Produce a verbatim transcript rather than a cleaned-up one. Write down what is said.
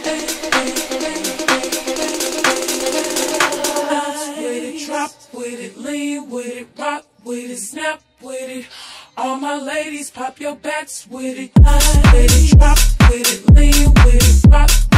Drop with it, lean with it, rock with it, snap with it. All my ladies, pop your backs with it. With it, drop with it, lean with it, rock.